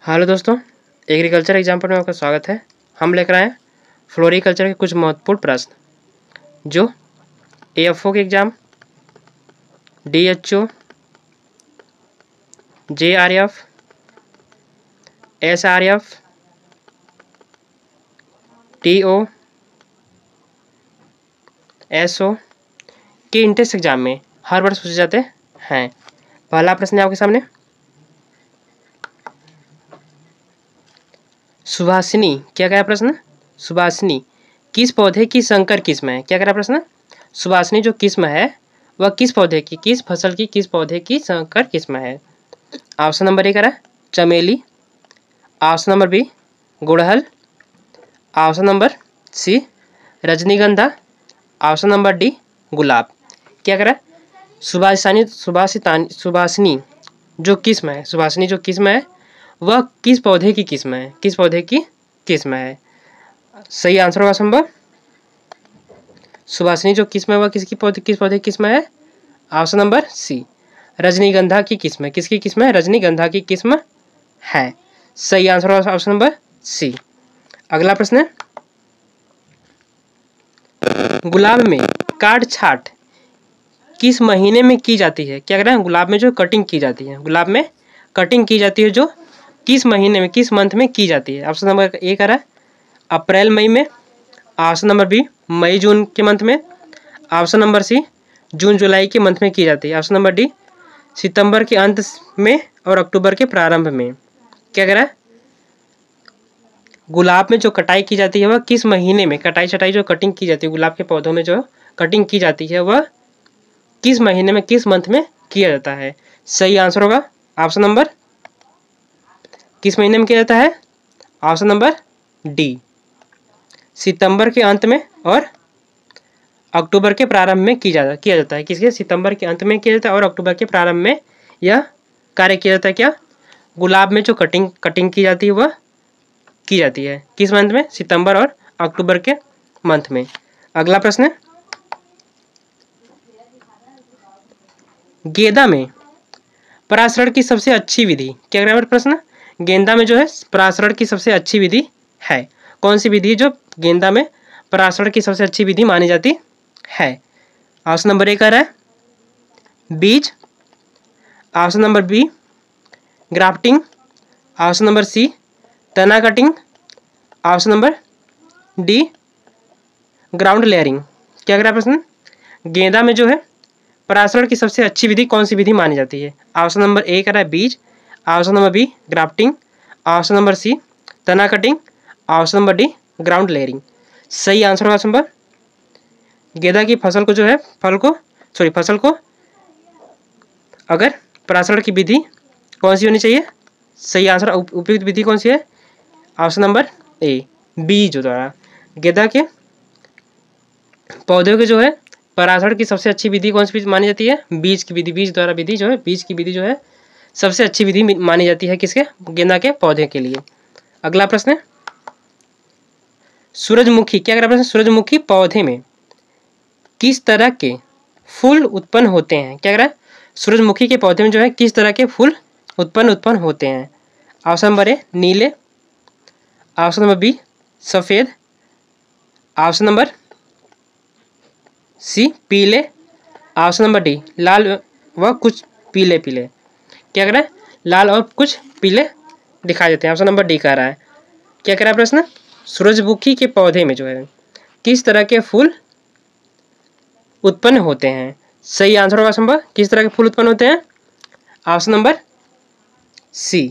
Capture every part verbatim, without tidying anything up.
Hello दोस्तों, agriculture example में आपका स्वागत है। हम लेकर आए हैं फ्लोरिकल्चर के कुछ महत्वपूर्ण प्रश्न जो एएफओ के exam, DHO, JRF, SRF, TO, SO के इंट्रेंस एग्जाम में हर वर्ष पूछे जाते हैं। पहला प्रश्न है आपके सामने, सुभाषिनी क्या कह रहा प्रश्न? सुभाषिनी किस पौधे की संकर किस्म है? क्या कह रहा प्रश्न? सुभाषिनी जो किस्म है वह किस पौधे की, किस फसल की, किस पौधे की संकर किस्म है? ऑप्शन नंबर ए कह रहा है चमेली, ऑप्शन नंबर बी गुड़हल, ऑप्शन नंबर सी रजनीगंधा, ऑप्शन नंबर डी गुलाब। क्या कह रहा है? सुभाषिनी सुभाषितानी सुभाषिनी जो किस्म है, सुभाषिनी जो किस्म है वह किस पौधे की किस्म है, किस पौधे की किस्म है? सही आंसर होगा संभव। सुभाषिनी जो किस्म है वह किसकी पौधे किस पौधे की किस्म है? ऑप्शन नंबर सी रजनीगंधा की किस्म है। किसकी किस्म है? रजनीगंधा की किस्म है। सही आंसर होगा ऑप्शन नंबर सी। अगला प्रश्न है, गुलाब में काट छाट किस महीने में की जाती है? क्या कह रहे हैं? गुलाब में जो कटिंग की जाती है, गुलाब में कटिंग की जाती है जो किस महीने में, किस मंथ में की जाती है? ऑप्शन नंबर ए कह रहा है अप्रैल मई में, ऑप्शन नंबर बी मई जून के मंथ में, ऑप्शन नंबर सी जून जुलाई के मंथ में की जाती है, ऑप्शन नंबर डी सितंबर के अंत में और अक्टूबर के प्रारंभ में। क्या कह रहा है? गुलाब में जो कटाई की जाती है वह किस महीने में, कटाई छटाई जो कटिंग की जाती है गुलाब के पौधों में जो कटिंग की जाती है वह किस महीने में, किस मंथ में किया जाता है? सही आंसर होगा ऑप्शन नंबर, किस महीने में किया जाता है? ऑप्शन नंबर डी सितंबर के अंत में और अक्टूबर के प्रारंभ में की जाता किया जाता है। किसके? सितंबर के अंत में किया जाता है और अक्टूबर के प्रारंभ में यह कार्य किया जाता है। क्या? गुलाब में जो कटिंग कटिंग की जाती है वह की जाती है किस मंथ में? सितंबर और अक्टूबर के मंथ में। अगला प्रश्न है, गेंदा में परागण की सबसे अच्छी विधि। क्या कह प्रश्न? गेंदा में जो है परागण की सबसे अच्छी विधि है, कौन सी विधि जो गेंदा में परागण की सबसे अच्छी विधि मानी जाती है? ऑप्शन नंबर ए कह रहा है बीज, option number B grafting, option number C तना cutting, option number D ground layering. क्या कह रहा है प्रश्न? गेंदा में जो है परागण की सबसे अच्छी विधि कौन सी विधि मानी जाती है? ऑप्शन नंबर ए कह रहा है बीज, option number B grafting, option number C तना cutting, option number D ground layering. सही आंसर होगा नंबर, गेंदा की फसल को जो है फल को सॉरी फसल को अगर परागण की विधि कौन सी होनी चाहिए? सही आंसर उपयुक्त विधि कौन सी है? ऑप्शन नंबर ए बीज द्वारा। गेंदा के पौधों के जो है परागण की सबसे अच्छी विधि कौन सी मानी जाती है? बीज की विधि, बीज द्वारा विधि जो है बीज की विधि जो है सबसे अच्छी विधि मानी जाती है किसके? गेंदा के पौधे के लिए। अगला प्रश्न है, सूरजमुखी क्या कह रहा प्रश्न? सूरजमुखी पौधे में किस तरह के फूल उत्पन्न होते हैं? क्या कह रहा है? सूरजमुखी के पौधे में जो है किस तरह के फूल उत्पन्न उत्पन्न होते हैं? ऑप्शन नंबर ए नीले, ऑप्शन नंबर बी सफेद, ऑप्शन नंबर सी पीले, ऑप्शन नंबर डी लाल व कुछ पीले पीले। क्या कह रहा है? लाल और कुछ पीले दिखाई देते हैं। ऑप्शन नंबर डी कह रहा है। क्या कह रहा है प्रश्न? सूरजमुखी के पौधे में जो है किस तरह के फूल उत्पन्न होते हैं? सही आंसर होगा संभव, किस तरह के फूल उत्पन्न होते हैं? ऑप्शन नंबर सी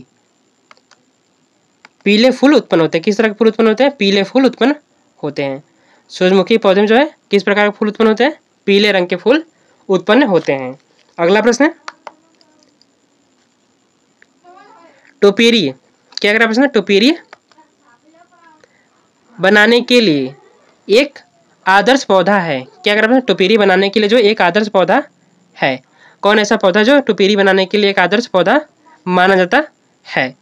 पीले फूल उत्पन्न होते हैं। किस तरह के फूल उत्पन्न होते हैं? पीले फूल उत्पन्न होते हैं। सूरजमुखी पौधे में जो है किस प्रकार के फूल उत्पन्न होते हैं? पीले रंग के फूल उत्पन्न होते हैं। अगला प्रश्न है, टोपेरी क्या कह रहा प्रश्न? टोपेरी बनाने के लिए एक आदर्श पौधा है। क्या कह रहा है? टोपेरी बनाने के लिए जो एक आदर्श पौधा है, कौन ऐसा पौधा जो टोपेरी बनाने के लिए एक आदर्श पौधा माना जाता है?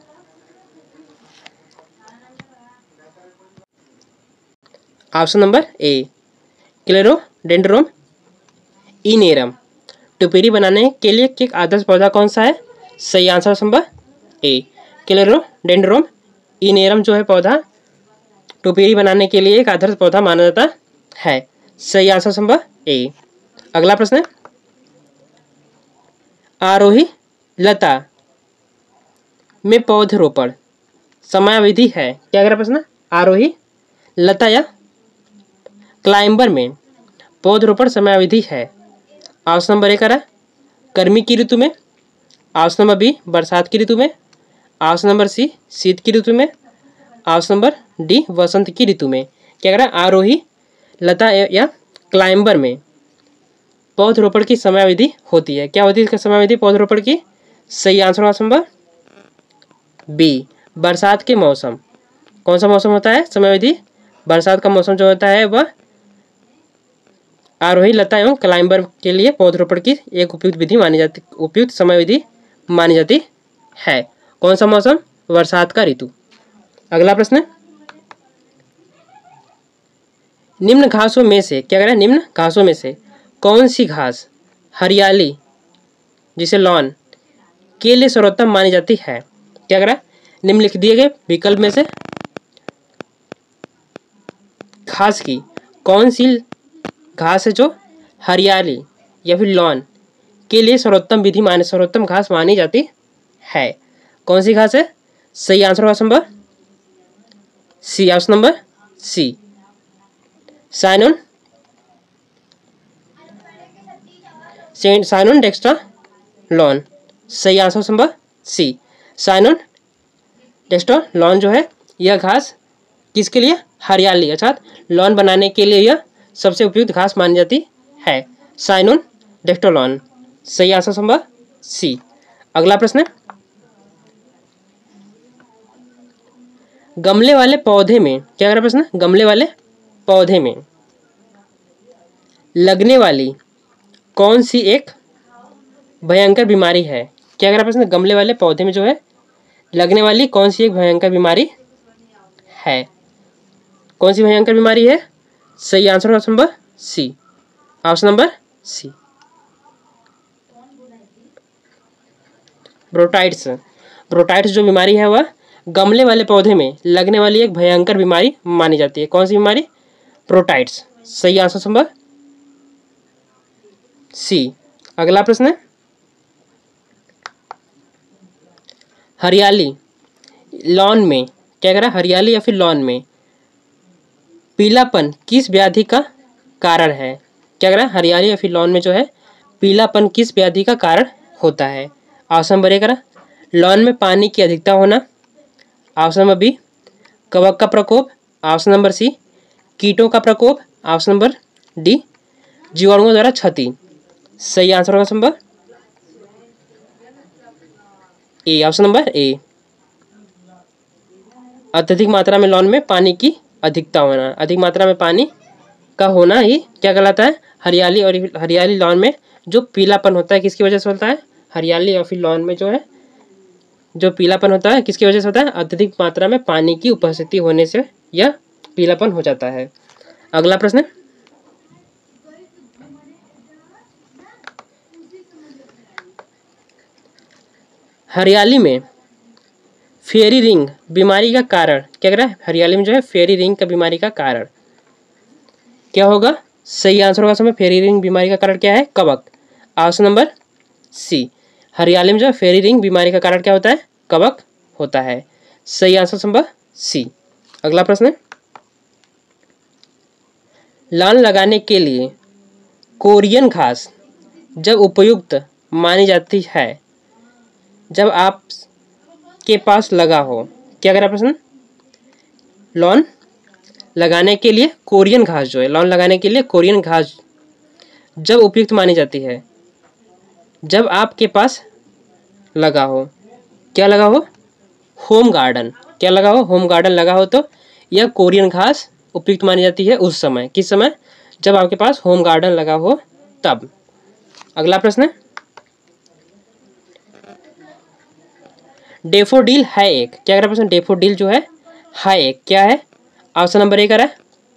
ऑप्शन नंबर ए क्लेरोडेंड्रोन इनेरम। टोपेरी बनाने के लिए एक आदर्श पौधा कौन सा है? सही आंसर नंबर ए स्क्लेरोडेंड्रोम इनेरम जो है पौधा टोपियरी बनाने के लिए एक आदर्श पौधा माना जाता है। सही आंसर संभव ए। अगला प्रश्न है, आरोही लता में पौधरोपण समयावधि है। क्या अगला प्रश्न, आरोही लता या क्लाइंबर में पौधरोपण समयावधि है। ऑप्शन नंबर एक आ रहा है गर्मी की ऋतु में, ऑप्शन नंबर बी बरसात की ऋतु में, ऑप्शन नंबर सी शीत की ऋतु में, ऑप्शन नंबर डी वसंत की ऋतु में। क्या कह रहा है, आरोही लता या क्लाइंबर में पौधरोपण की समयावधि होती है। क्या होती है इसका समयावधि पौधरोपण की? सही आंसर ऑप्शन नंबर बी बरसात के मौसम। कौन सा मौसम होता है समयावधि? बरसात का मौसम जो होता है वह आरोही लता एवं क्लाइंबर के लिए पौधरोपण की एक उपयुक्त विधि मानी जाती उपयुक्त समयावधि मानी जाती है। कौन सा मौसम? बरसात का ऋतु। अगला प्रश्न, निम्न घासों में से क्या कह रहा है, निम्न घासों में से कौन सी घास हरियाली जिसे लॉन के लिए सर्वोत्तम मानी जाती है? क्या कह रहा है, निम्नलिखित दिए गए विकल्प में से घास की कौन सी घास है जो हरियाली या फिर लॉन के लिए सर्वोत्तम विधि माने सर्वोत्तम घास मानी जाती है। कौन सी घास है? सही answer option number C, option number C cynodon cynodon dactylon. सही answer option number C cynodon dactylon जो है यह घास किसके लिए? हरियाली अर्थात लॉन बनाने के लिए यह सबसे उपयुक्त घास मानी जाती है, साइनोन डेक्स्ट्रोलॉन। सही आंसर संभव सी। अगला प्रश्न, गमले वाले पौधे में क्या कर रहा प्रश्न, गमले वाले पौधे में लगने वाली कौन सी एक भयंकर बीमारी है? क्या कर रहा प्रश्न, गमले वाले पौधे में जो है लगने वाली कौन सी एक भयंकर बीमारी है? कौन सी भयंकर बीमारी है? सही answer option number C, option number C parotitis. Parotitis जो बीमारी है वह गमले वाले पौधे में लगने वाली एक भयंकर बीमारी मानी जाती है। कौन सी बीमारी? ब्रोटाइट्स। सही आंसर नंबर सी। अगला प्रश्न है, हरियाली लॉन में क्या कह रहा है, हरियाली या फिर लॉन में पीलापन किस व्याधि का कारण है? क्या कह रहा है, हरियाली या फिर लॉन में जो है पीलापन किस व्याधि का कारण होता है? ऑप्शन नंबर ए करा लॉन में पानी की अधिकता होना, ऑप्शन नंबर बी कवक का प्रकोप, ऑप्शन नंबर सी कीटों का प्रकोप, ऑप्शन नंबर डी जीवाणुओं द्वारा क्षति। सही आंसर होगा number A, option number A अत्यधिक मात्रा में लॉन में पानी की अधिकता होना। अधिक मात्रा में पानी का होना ही क्या कहलाता है, हरियाली। और हरियाली लॉन में जो पीलापन होता है किसकी वजह से होता है? हरियाली या फिर लॉन में जो है जो पीलापन होता है किसकी वजह से होता है? अत्यधिक मात्रा में पानी की उपस्थिति होने से यह पीलापन हो जाता है। अगला प्रश्न, हरियाली में फेरी रिंग बीमारी का कारण क्या कह रहा है? हरियाली में जो है फेरी रिंग का बीमारी का कारण क्या होगा? सही आंसर होगा समय फेरी रिंग बीमारी का कारण क्या है? कवक। ऑप्शन नंबर सी हरियाली में जो है फेरी रिंग बीमारी का कारण क्या होता है? कवक होता है। सही आंसर संभव सी। अगला प्रश्न, लॉन लगाने के लिए कोरियन घास जब उपयुक्त मानी जाती है जब आप के पास लगा हो। क्या करा प्रश्न, लॉन लगाने के लिए कोरियन घास जो है लॉन लगाने के लिए कोरियन घास जब उपयुक्त मानी जाती है जब आपके पास लगा हो। क्या लगा हो? Home garden. क्या लगा हो? होम गार्डन लगा हो तो यह कोरियन घास उपयुक्त मानी जाती है उस समय। किस समय? जब आपके पास होम गार्डन लगा हो तब। अगला प्रश्न, डेफोडिल है एक क्या कह रहा प्रश्न, डेफोडिल जो है है एक क्या है? ऑप्शन नंबर ए करा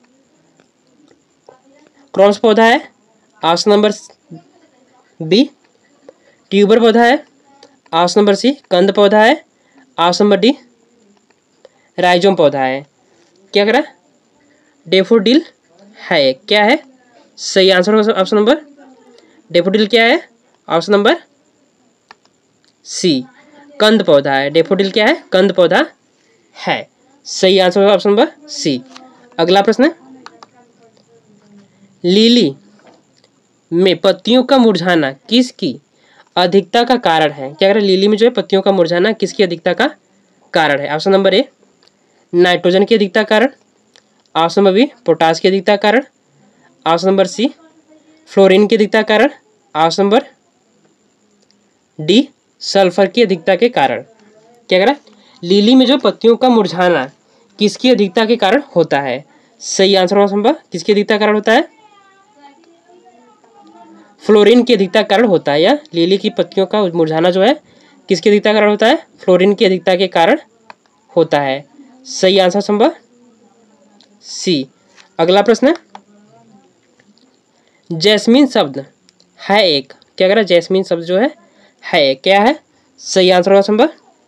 क्रॉस पौधा है, ऑप्शन नंबर बी ट्यूबर पौधा है, ऑप्शन नंबर सी कंद पौधा है, ऑप्शन नंबर डी राइजोम पौधा है। क्या करा डेफोडिल है, क्या है सही आंसर होगा ऑप्शन नंबर डेफोडिल क्या है ऑप्शन नंबर सी कंद पौधा है। डेफोडिल क्या है कंद पौधा है, सही आंसर होगा ऑप्शन नंबर सी। अगला प्रश्न है लिली में पत्तियों का मुरझाना किसकी अधिकता का कारण है। क्या करें लिली में जो है पत्तियों का मुरझाना किसकी अधिकता का कारण है। ऑप्शन नंबर ए नाइट्रोजन की अधिकता कारण, ऑप्शन नंबर बी पोटास की अधिकता कारण, ऑप्शन नंबर सी फ्लोरीन की अधिकता कारण, ऑप्शन नंबर डी सल्फर की अधिकता के कारण। क्या करें लिली में जो पत्तियों का मुरझाना किसकी अधिकता के कारण होता है। सही आंसर ऑप्शन नंबर किसकी अधिकता कारण होता है फ्लोरीन की अधिकता कारण होता है, या लिली की पत्तियों का मुरझाना जो है किसकी अधिकता कारण होता है फ्लोरीन की अधिकता के कारण होता है। सही आंसर संभव सी। अगला प्रश्न जैस्मीन शब्द है एक, क्या कह रहा है जैस्मीन शब्द जो है है एक, क्या है सही आंसर होगा संभव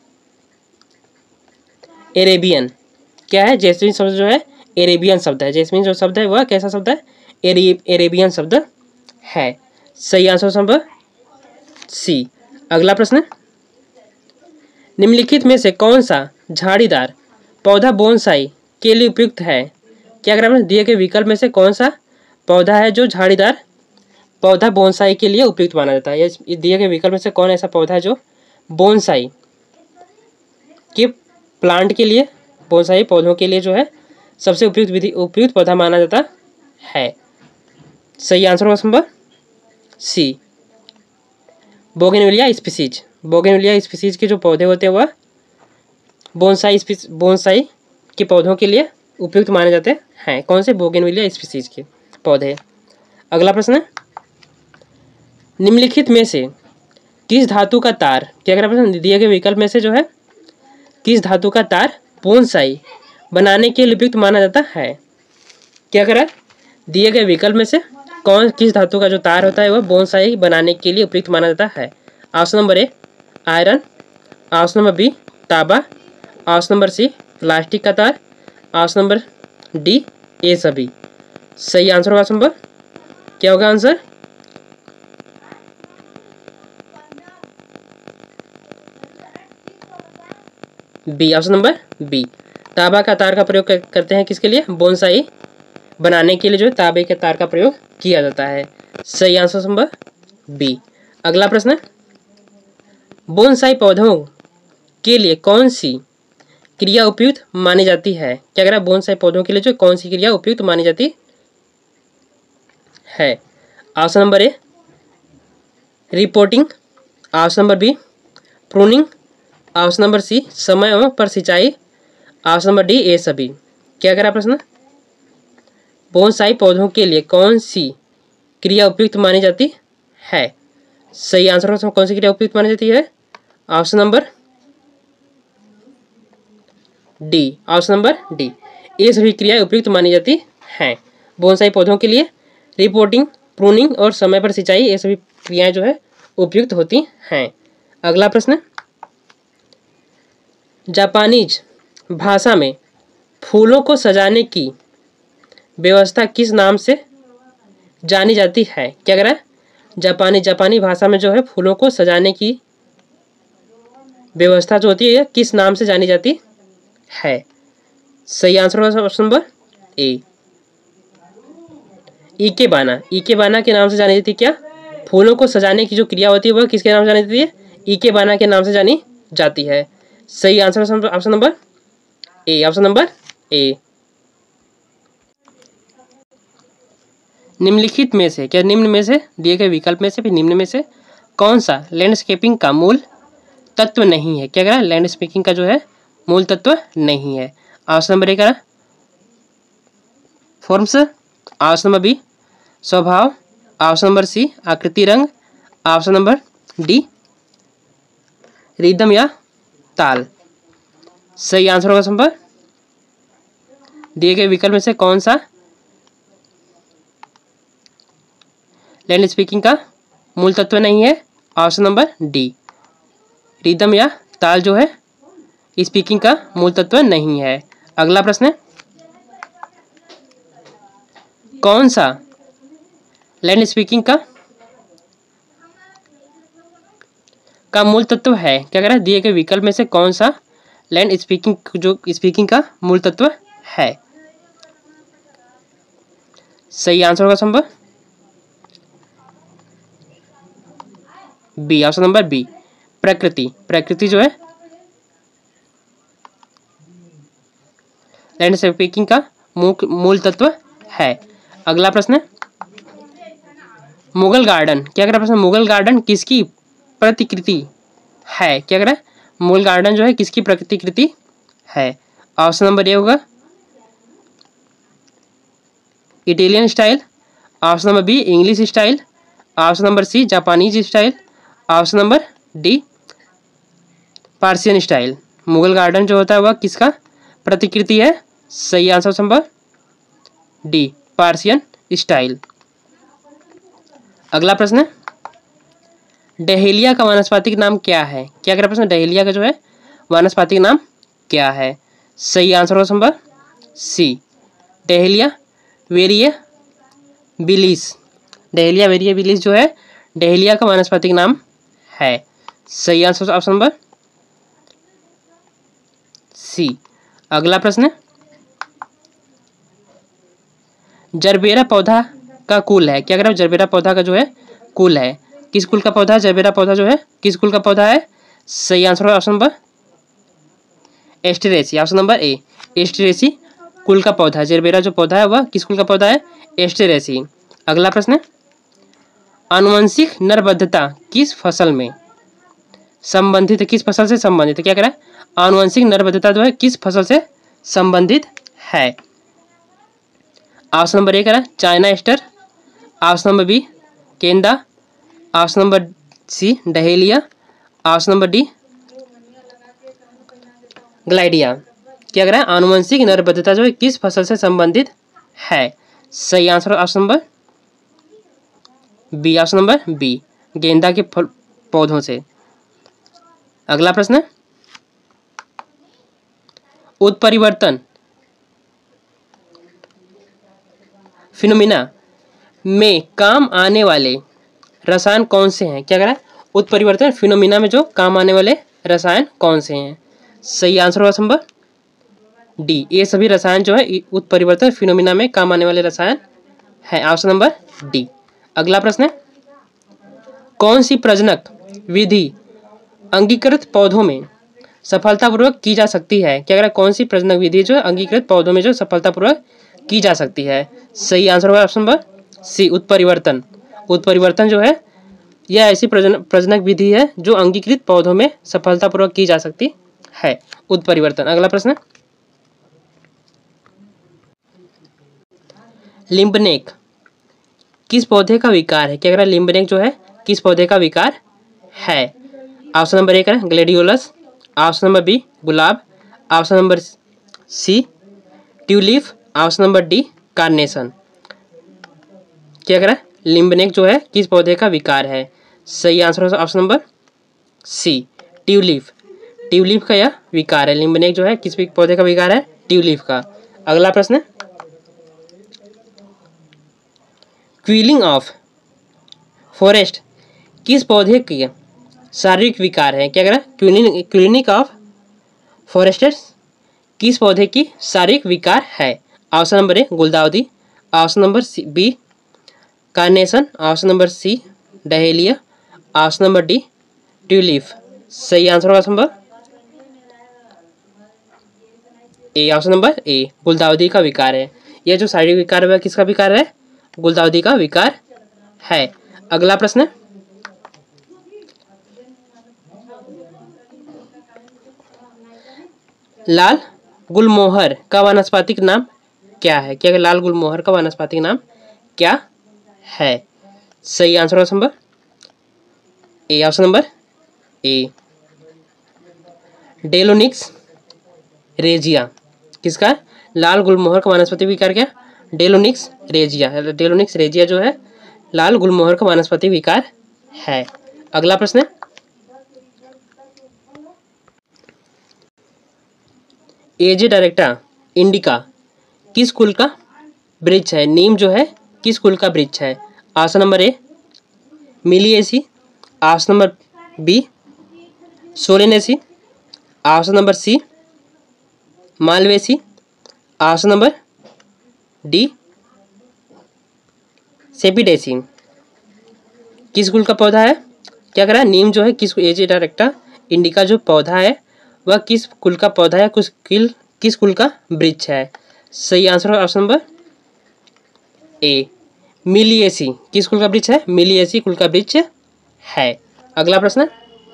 एरेबियन। क्या है जैस्मीन शब्द जो है एरेबियन शब्द है। जैस्मीन जो शब्द है वह कैसा शब्द है एरे एरेबियन शब्द है, सही आंसर संभव सी। अगला प्रश्न निम्नलिखित में से कौन सा झाड़ीदार पौधा बोनसाई के लिए उपयुक्त है। क्या करें दिए गए विकल्प में से कौन सा पौधा है जो झाड़ीदार पौधा बोनसाई के लिए उपयुक्त माना जाता है। ये दिए गए विकल्प में से कौन ऐसा पौधा है जो बोनसाई के प्लांट के लिए बोनसाई पौधों के लिए जो है सबसे उपयुक्त विधि उपयुक्त पौधा माना जाता है। सही आंसर होगा संभव C bougainvillea species. Bougainvillea species के जो पौधे होते हैं वह बोनसाई बोनसाई के पौधों के लिए उपयुक्त माने जाते हैं। कौन से बोगेनविलिया स्पीसीज के पौधे। अगला प्रश्न निम्नलिखित में से किस धातु का तार, क्या अगला प्रश्न दिए गए विकल्प में से जो है किस धातु का तार बोनसाई बनाने के लिए उपयुक्त माना जाता है। क्या करा दिए गए विकल्प में से कौन किस धातु का जो तार होता है वह बोनसाई बनाने के लिए उपयुक्त माना जाता है। Option number A iron, option number B तांबा, ऑप्शन नंबर सी प्लास्टिक का तार, ऑप्शन नंबर डी ए सभी। सही आंसर होगा नंबर क्या होगा answer B, option number B तांबा का तार का प्रयोग करते हैं किसके लिए बोनसाई बनाने के लिए जो तांबे के तार का प्रयोग किया जाता है। सही आंसर नंबर बी। अगला प्रश्न बोनसाई पौधों के लिए कौन सी क्रिया उपयुक्त मानी जाती है। क्या कह रहा है बोनसाई पौधों के लिए जो कौन सी क्रिया उपयुक्त मानी जाती है। Option number A repotting, option number B pruning, option number C समय पर सिंचाई, ऑप्शन नंबर डी ए सभी। क्या कह रहा प्रश्न बोनसाई पौधों के लिए कौन सी क्रिया उपयुक्त मानी जाती है। सही आंसर कौन सी क्रिया उपयुक्त मानी जाती है। Option number D, option number D ये सभी क्रियाएं उपयुक्त मानी जाती हैं बोनसाई पौधों के लिए। रिपोर्टिंग, प्रूनिंग और समय पर सिंचाई ये सभी क्रियाएं जो है उपयुक्त होती हैं। अगला प्रश्न जापानीज भाषा में फूलों को सजाने की व्यवस्था किस नाम से जानी जाती है। क्या कह रहा है जापानी जापानी भाषा में जो है फूलों को सजाने की व्यवस्था जो होती है किस नाम से जानी जाती है। सही आंसर होगा option number A ikebana. Ikebana के नाम से जानी जाती है क्या फूलों को सजाने की जो क्रिया होती है वह किसके नाम से जानी जाती है इकेबाना के नाम से जानी जाती है। सही answer option number A, option number A. निम्नलिखित में से क्या निम्न में से दिए गए विकल्प में से फिर निम्न में से कौन सा लैंडस्केपिंग का मूल तत्व नहीं है। क्या कह रहा है लैंडस्केपिंग का जो है मूल तत्व नहीं है। ऑप्शन नंबर ए का फॉर्म्स, ऑप्शन नंबर बी स्वभाव, ऑप्शन नंबर सी आकृति रंग, ऑप्शन नंबर डी रिदम या ताल। सही आंसर होगा संभव दिए गए विकल्प में से कौन सा लैंड स्पीकिंग का मूल तत्व नहीं है। ऑप्शन नंबर डी रिदम या ताल जो है स्पीकिंग का मूल तत्व नहीं है। अगला प्रश्न है, कौन सा लैंड स्पीकिंग का का मूल तत्व है? क्या कह रहा है, दिए गए विकल्प में से कौन सा लैंड स्पीकिंग जो स्पीकिंग का मूल तत्व है? सही आंसर होगा संभव बी, ऑप्शन नंबर बी, प्रकृति। प्रकृति जो है लैंड स्पीकिंग का मूल तत्व है। अगला प्रश्न है, मुगल गार्डन। क्या कह रहा है प्रश्न, मुगल गार्डन किसकी प्रतिकृति है? क्या कह रहा है, मुगल गार्डन जो है किसकी प्रतिकृति है? ऑप्शन नंबर ए होगा Italian style, option number B English style, option number C Japanese style, option number D Persian style. Mughal garden जो होता है वह किसका प्रतिकृति है? सही आंसर संभव डी पार्सियन स्टाइल। अगला प्रश्न है, डहेलिया का वानस्पतिक नाम क्या है? क्या कह रहा प्रश्न, डहेलिया का जो है वानस्पतिक नाम क्या है? सही आंसर हो संभव सी डहेलिया वेरिएबिलिस। डहेलिया वेरिएबिलिस जो है डहेलिया का वानस्पतिक नाम है। सही आंसर ऑप्शन नंबर सी। अगला प्रश्न है, जरबेरा पौधा का कुल है? क्या कह रहा है, जरबेरा पौधा का जो है कुल है, किस कुल का पौधा है? जरबेरा पौधा जो है किस कुल का पौधा है? सही answer option number asteraceae, option number A asteraceae कुल का पौधा। जरबेरा जो पौधा है वह किस कुल का पौधा है? एस्टेरेसी। अगला प्रश्न है, आनुवंशिक नरबद्धता किस फसल में संबंधित है? किस फसल से संबंधित है? क्या कह रहा है, आनुवंशिक नरबद्धता जो है किस फसल से संबंधित है? ऑप्शन नंबर ए कह रहा है China aster, option number B केंदा, option number C dahlia, option number D ग्लाइडिया। क्या कह रहा है, आनुवंशिक नरबद्धता जो है किस फसल से संबंधित है? सही answer option number B, option number B गेंदा के फल पौधों से। अगला प्रश्न है, उत्परिवर्तन फिनोमिना में काम आने वाले रसायन कौन से हैं? क्या कह रहा है, उत्परिवर्तन फिनोमिना में जो काम आने वाले रसायन कौन से हैं? सही आंसर होगा संभव डी, ये सभी रसायन जो है उत्परिवर्तन फिनोमिना में काम आने वाले रसायन है, ऑप्शन नंबर डी। अगला प्रश्न है, कौन सी प्रजनक विधि अंगीकृत पौधों में सफलतापूर्वक की जा सकती है? क्या कह रहा है, कौन सी प्रजनक विधि जो अंगीकृत पौधों में जो सफलतापूर्वक की जा सकती है? सही आंसर होगा ऑप्शन नंबर सी उत्परिवर्तन। उत्परिवर्तन जो है यह ऐसी प्रजन प्रजनक विधि है जो अंगीकृत पौधों में सफलतापूर्वक की जा सकती है, उत्परिवर्तन। अगला प्रश्न, लिम्बनेक किस पौधे का विकार है? क्या कह रहा है, लिम्बनेक जो है किस पौधे का विकार है? ऑप्शन नंबर एक है ग्लेडियोलस, ऑप्शन नंबर बी गुलाब, option number C tulip, option number D carnation. क्या कह रहा है, लिम्बनेक जो है किस पौधे का विकार है? सही आंसर है option number C tulip. Tulip का यह विकार है। लिम्बनेक जो है किस पौधे का विकार है? ट्यूलिप का। अगला प्रश्न, क्विलिंग ऑफ फॉरेस्ट किस पौधे की शारीरिक विकार है? क्या कह रहा है, क्विलिंग क्विलिंग ऑफ फॉरेस्ट्स किस पौधे की शारीरिक विकार है? ऑप्शन नंबर ए गुलदाउदी, option number C B carnation, option number C dahlia, option number D tulip. सही आंसर होगा संभव ए, ऑप्शन नंबर ए गुलदाउदी का विकार है। यह जो शारीरिक विकार है वह किसका विकार है? गुलदाउदी का विकार है। अगला प्रश्न, लाल गुलमोहर का वानस्पतिक नाम क्या है? क्या लाल गुलमोहर का वानस्पतिक नाम क्या है? सही आंसर होगा संभव A, option number A delonix regia. किसका? लाल गुलमोहर का वानस्पतिक विकार क्या? Delonix regia. डेलोनिक्स रेजिया जो है लाल गुलमोहर का वानस्पतिक विकार है। अगला प्रश्न, एजे डायरेक्टा इंडिका किस कुल का वृक्ष है? नीम जो है किस कुल का वृक्ष है? Option number A meliaceae, option number B solanaceae, option number C malvaceae, option number D sapindaceae. किस कुल का पौधा है? क्या कह रहा है? नीम जो है किस एजे डायरेक्टा इंडिका जो पौधा है वह किस कुल का पौधा है, कुछ किल किस कुल का वृक्ष है? सही आंसर है ऑप्शन नंबर ए मिलिएसी। किस कुल का वृक्ष है? मिलिएसी कुल का वृक्ष है। अगला प्रश्न,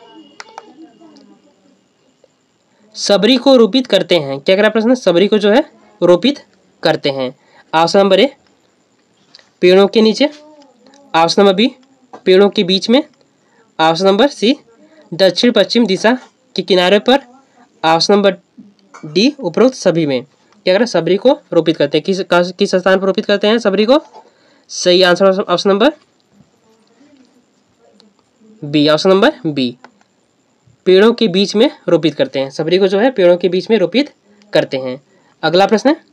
सबरी को रोपित करते हैं। क्या कह रहा है प्रश्न? सबरी को जो है रोपित करते हैं। ऑप्शन नंबर ए पेड़ों के नीचे, ऑप्शन नंबर बी पेड़ों के बीच में, ऑप्शन नंबर सी दक्षिण पश्चिम दिशा के किनारे पर, ऑप्शन नंबर डी उपरोक्त सभी में। क्या करें? सबरी को रोपित करते हैं। किस किस स्थान पर रोपित करते हैं सबरी को? सही answer option number B, option number B पेड़ों के बीच में रोपित करते हैं। सबरी को जो है पेड़ों के बीच में रोपित करते हैं। अगला प्रश्न है,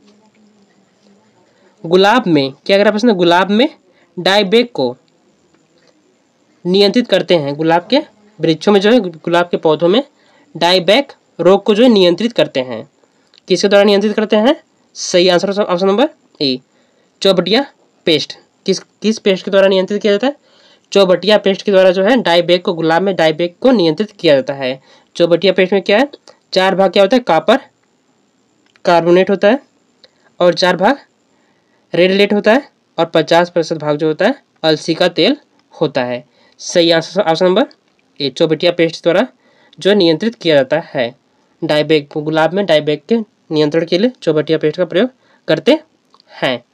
गुलाब में क्या कह रहा प्रश्न? गुलाब में डायबैक को नियंत्रित करते हैं। गुलाब के वृक्षों में जो है गुलाब के पौधों में डायबैक रोग को जो है नियंत्रित करते हैं। किसके द्वारा नियंत्रित करते हैं? सही answer option number A Chaubattia paste. किस किस पेस्ट के द्वारा नियंत्रित किया जाता है? चौबटिया पेस्ट के द्वारा जो है डायबैक को गुलाब में डायबैक को नियंत्रित किया जाता है। चौबटिया पेस्ट में क्या है? चार भाग क्या होता है? कापर कार्बोनेट होता है और चार भाग रेडिलेट होता है और पचास प्रतिशत भाग जो होता है अलसी का तेल होता है। सही answer option number A Chaubattia paste द्वारा जो नियंत्रित किया जाता है। डायबैक गुलाब में डायबैक के नियंत्रण के लिए चौबटिया पेस्ट का प्रयोग करते हैं।